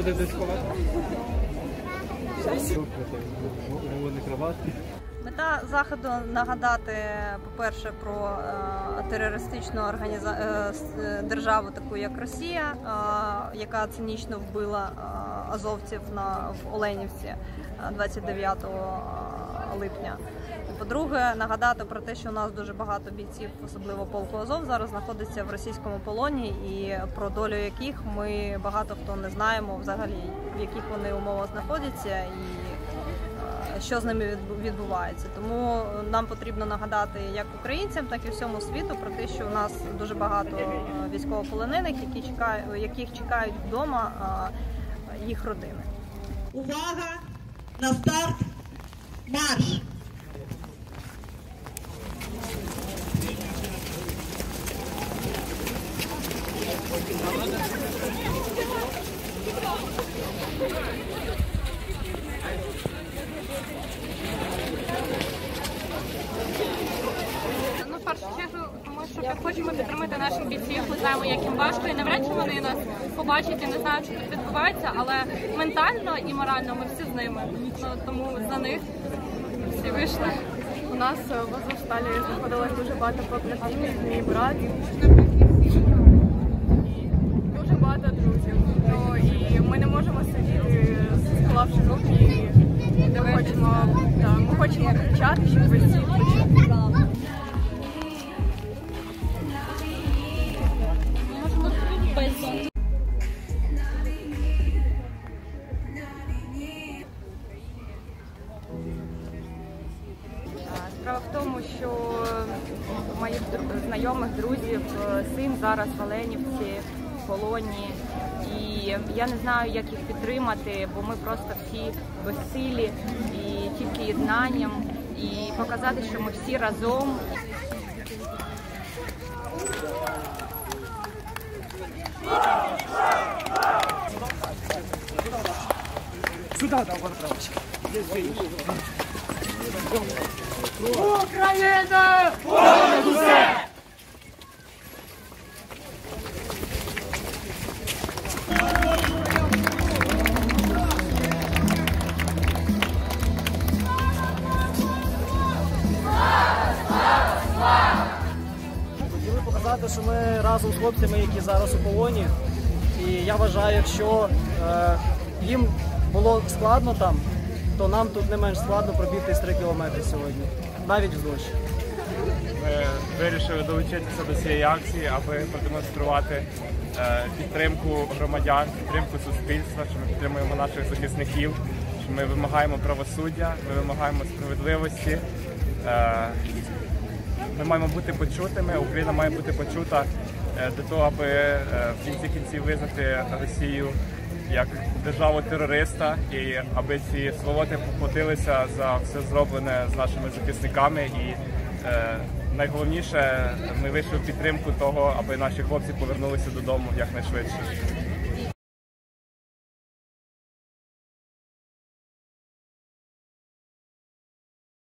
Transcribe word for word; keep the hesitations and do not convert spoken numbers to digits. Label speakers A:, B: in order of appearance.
A: Буде десь ховати?
B: Мета заходу нагадати, по-перше, про е, терористичну організа... е, державу, таку як Росія, е, яка цинічно вбила е, азовців на, в Оленівці двадцять дев'ятого липня. По-друге, нагадати про те, що у нас дуже багато бійців, особливо полку Азов, зараз знаходиться в російському полоні, і про долю яких ми багато хто не знаємо взагалі, в яких вони умовах знаходяться і що з ними відбувається. Тому нам потрібно нагадати як українцям, так і всьому світу про те, що у нас дуже багато військовополонених, які чекають, яких чекають вдома їх родини.
C: Увага! На старт! Марш!
D: Ну, в першу чергу, тому що ми хочемо підтримати наших бійців, ми знаємо, як їм важко, і навряд чи вони нас побачать і не знають, що тут відбувається, але ментально і морально ми всі з ними. Ну, тому за них всі вийшли.
E: У нас в Азовсталі знаходилось дуже багато побратимів, мій брат, дуже багато друзів. Ну, і ми не можемо сидіти, склавши руки, і ми хочемо, да, ми хочемо кричати, щоб ви всі почули.
F: Справа в тому, що у моїх знайомих, друзів син зараз в Оленівці, в полоні. І я не знаю, як їх підтримати, бо ми просто всі безсилі і тільки єднанням. І показати, що ми всі разом.
A: Сюда, да, вот правочка. Здесь видишь.
G: Україна! Понад усе!
H: Хотіли показати, що ми разом з хлопцями, які зараз у полоні. І я вважаю, якщо е, їм було складно там, то нам тут не менш складно пробігти три кілометри сьогодні, навіть в дощ.
I: Ми вирішили долучитися до цієї акції, аби продемонструвати е, підтримку громадян, підтримку суспільства, що ми підтримуємо наших захисників, що ми вимагаємо правосуддя, ми вимагаємо справедливості. Е, ми маємо бути почутими, Україна має бути почута е, для того, аби е, в кінці кінців визнати Росію як державу-терориста, і аби ці сволоти поплатилися за все зроблене з нашими захисниками. І е, найголовніше, ми вийшли в підтримку того, аби наші хлопці повернулися додому якнайшвидше.